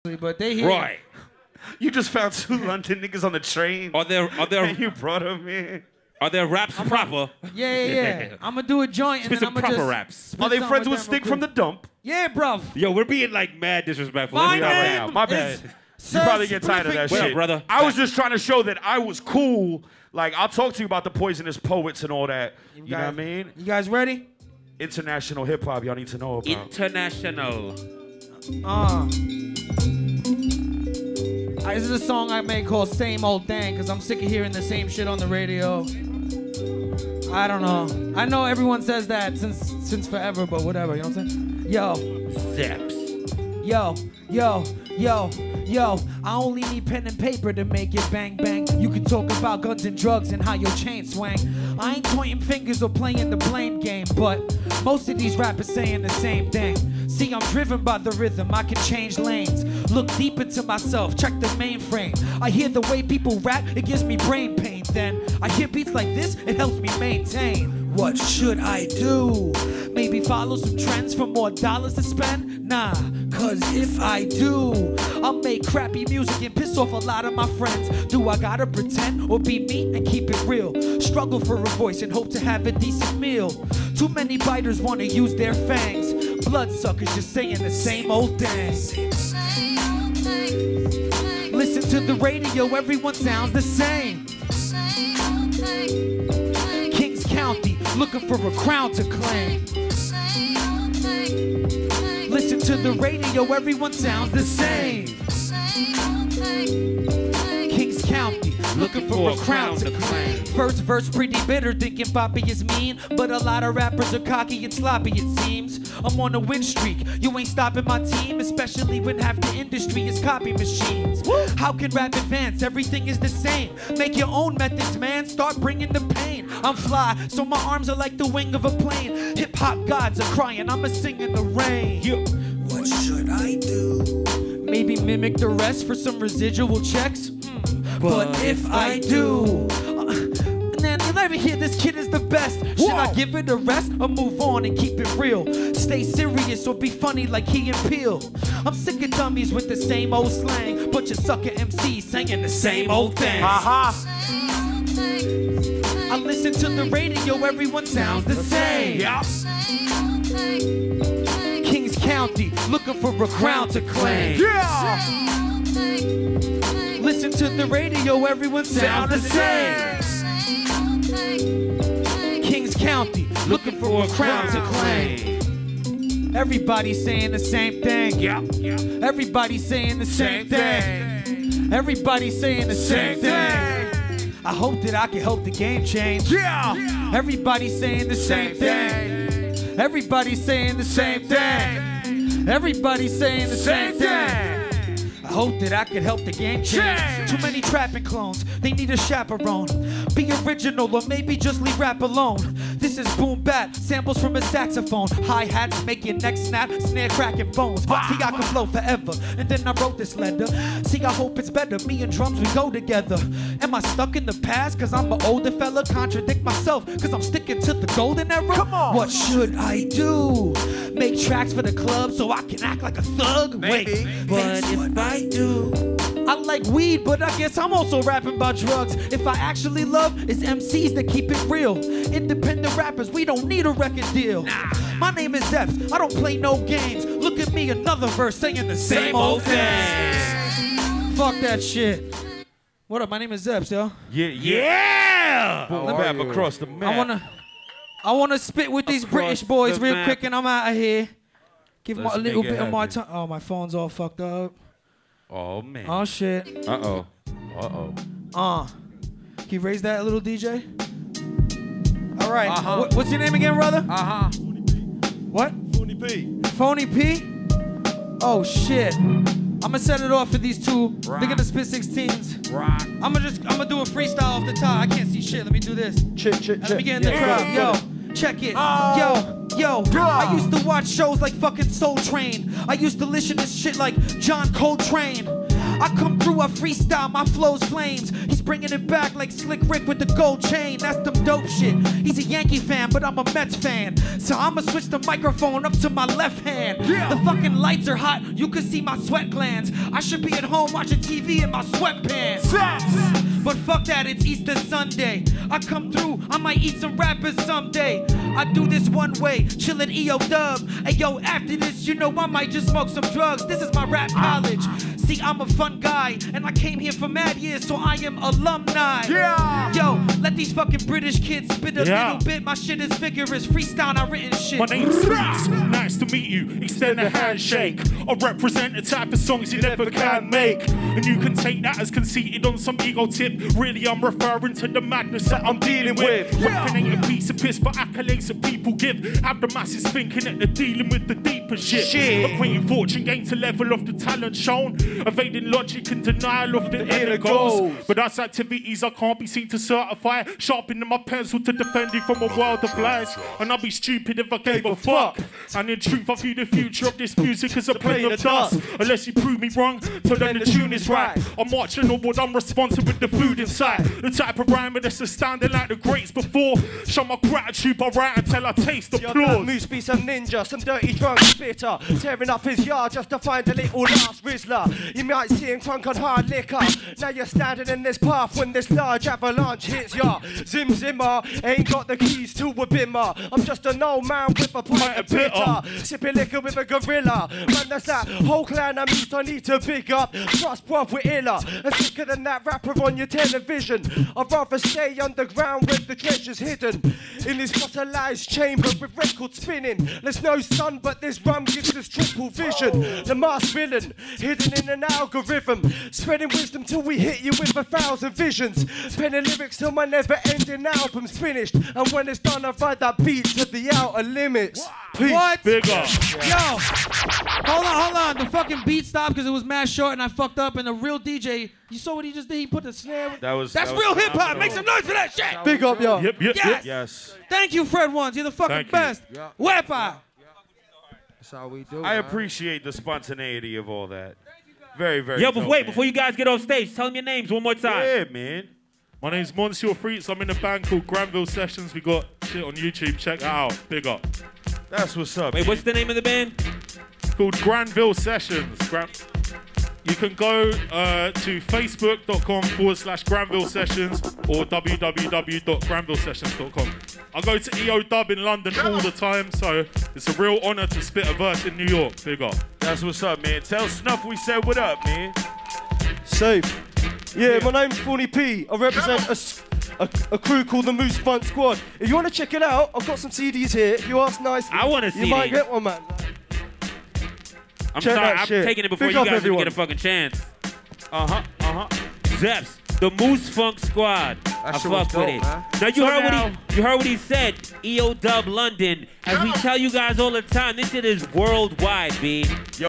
but they here. Right. You just found 2 London niggas on the train. Are there And you brought them in. are there raps proper? Yeah. I'm gonna do a joint and Spit then I'm some gonna proper just raps. spit Are they something friends with them Stick real from the quick. dump? Yeah, bruv. Yo, we're being like mad disrespectful. My Let's not right name now. My bad. is You probably get tired of that What up, shit. brother? I was just trying to show that I was cool. Like, I'll talk to you about the poisonous poets and all that. You know what I mean? You guys ready? International hip hop, y'all need to know about. International. This is a song I made called Same Old Thing, because I'm sick of hearing the same shit on the radio. I don't know. I know everyone says that since forever, but whatever, you know what I'm saying? Yo. Zeps. Yo, I only need pen and paper to make it bang bang. You can talk about guns and drugs and how your chain swang. I ain't pointing fingers or playing the blame game, but most of these rappers saying the same thing. See, I'm driven by the rhythm, I can change lanes. Look deep into myself, check the mainframe. I hear the way people rap, it gives me brain pain. Then I hear beats like this, it helps me maintain. What should I do? Maybe follow some trends for more dollars to spend? Nah, cause if I do, I'll make crappy music and piss off a lot of my friends. Do I gotta pretend or be me and keep it real? Struggle for a voice and hope to have a decent meal. Too many biters wanna use their fangs. Bloodsuckers just saying the same old thing. Listen to the radio, everyone sounds the same. Kings County, looking for a crown to claim. Listen to the radio, everyone sounds the same. Kings County, looking for a crown to claim. First verse pretty bitter, thinking Poppy is mean, but a lot of rappers are cocky and sloppy, it seems. I'm on a win streak, you ain't stopping my team, especially when half the industry is copy machines. How can rap advance? Everything is the same. Make your own methods, man, start bringing the pain. I'm fly, so my arms are like the wing of a plane. Hip-hop gods are crying, I'ma sing in the rain. What should I do? Maybe mimic the rest for some residual checks? But if I do, then you'll never hear this kid is the best. Should I give it a rest or move on and keep it real? Stay serious or be funny like Key and Peele. I'm sick of dummies with the same old slang. Bunch of sucker MCs saying the same old thing. I listen to the radio, everyone sounds the same. Kings County, looking for a crown to claim. Listen to the radio, everyone sounds the same. Kings County, looking for a crown to claim. Everybody's saying the same thing. Everybody's saying the same thing. Everybody's saying the same thing. I hope that I can help the game change. Everybody's saying the same thing. Everybody's saying the same thing. Everybody's saying the same thing. I hope that I could help the game change. Too many trapping clones, they need a chaperone. Be original or maybe just leave rap alone. This is boom bap, samples from a saxophone. Hi-hats make your neck snap, snare cracking bones. See, I can flow forever, and then I wrote this letter. See, I hope it's better, me and drums, we go together. Am I stuck in the past, cause I'm an older fella? Contradict myself, cause I'm sticking to the golden era? Come on. What should I do? Make tracks for the club so I can act like a thug? Maybe. Wait, but if I do, I like weed, but I guess I'm also rapping about drugs. If I actually love, it's MCs that keep it real. Independent rappers, we don't need a record deal. My name is Zeps, I don't play no games. Look at me, another verse saying the same old thing. Fuck that shit. What up, my name is Zeps, yo. Yeah! Boom bap across the map. I wanna spit with these British boys real quick and I'm out of here. Give them a little bit of my time. Oh, my phone's all fucked up. Oh, man. Oh, shit. Uh-oh. Can you raise that a little, DJ? All right. What's your name again, brother? What? Phony P. Phony P? Oh, shit. I'm gonna set it off for these two. They're gonna spit 16s. I'm gonna do a freestyle off the top. I can't see shit. Let me do this. Let me get in the crowd. Yo, check it. Yo. I used to watch shows like fucking Soul Train. I used to listen to shit like John Coltrane. I come through, I freestyle, my flow's flames. He's bringing it back like Slick Rick with the gold chain. That's them dope shit. He's a Yankee fan, but I'm a Mets fan. So I'ma switch the microphone up to my left hand. The fucking lights are hot, you can see my sweat glands. I should be at home watching TV in my sweatpants. But fuck that, it's Easter Sunday. I come through, I might eat some rappers someday. I do this one way, chill at EO Dub. Hey yo, after this, you know I might just smoke some drugs. This is my rap college. See, I'm a fun guy, and I came here for mad years, so I am alumni. Yeah. Yo, let these fucking British kids spit a little bit. My shit is vigorous, freestyle, not written shit. My name's Zeps, nice to meet you. Extend a handshake. I represent the type of songs you never can make. And you can take that as conceited on some ego tip. Really, I'm referring to the madness that I'm dealing with. Rapping ain't a piece of piss, but accolades that people give. Have the masses thinking that they're dealing with the deeper shit. Equating fortune gain to level of the talent shown. Evading logic and denial of the inner goals. But that's activities I can't be seen to certify. Sharpening my pencil to defend you from a world of lies. And I'd be stupid if I gave a fuck. And in truth, I view the future of this music as a plane of dust. Unless you prove me wrong, so then the tune is right. I'm marching onward, I'm responsive with the food inside. The type of rhyme that's astounding like the greats before. Show my gratitude by writing until I taste applause. Moose be some ninja, some dirty drunk spitter, tearing up his yard just to find a little last Rizzler. You might see him crunk on hard liquor. Now you're standing in this path when this large avalanche hits ya. Zim Zimmer ain't got the keys to a bimmer. I'm just an old man with a pint of bitter, sipping liquor with a gorilla. Man, that's that whole clan of meat I need to pick up. Trust bruv, we're iller and sicker than that rapper on your television. I'd rather stay underground where the treasure's hidden, in this fossilized chamber with records spinning. There's no sun, but this rum gives us triple vision. The masked villain, hidden in an algorithm, spreading wisdom till we hit you with 1,000 visions. Penning lyrics till my never-ending album's finished, and when it's done, I ride that beat to the outer limits. Peace. What? Big up. Yo, hold on. The fucking beat stopped because it was mad short and I fucked up. And the real DJ, you saw what he just did? He put the snare. That's real hip hop. Make some noise for that shit. Big up, yo. Yes. Thank you, Fred Ones. You're the fucking best. Wepa. That's how we do. I appreciate the spontaneity of all that. Very, very. Yo, but wait, before you guys get off stage, tell them your names one more time. Yeah, man. My name's Monsieur Freets. I'm in a band called Granville Sessions. We got shit on YouTube. Check that out. Big up. That's what's up. Wait, what's the name of the band? Called Granville Sessions. You can go to facebook.com/Granville Sessions or www.granvillesessions.com. I go to EO Dub in London all the time, so it's a real honor to spit a verse in New York. Big up. That's what's up, man. Tell Snuff we said what up, man. Safe. Yeah, my name's Fawny P. I represent a crew called the Moose Funk Squad. If you want to check it out, I've got some CDs here. If you ask nicely, I want to see you might get one, man. I'm Check sorry, that I'm shit. taking it before Big you up, guys even everyone. get a fucking chance. Zeps, the Moose Funk Squad. I shit fuck was with dope, it. man. Now you heard what he said. EO Dub London. As we tell you guys all the time, this shit is worldwide, B.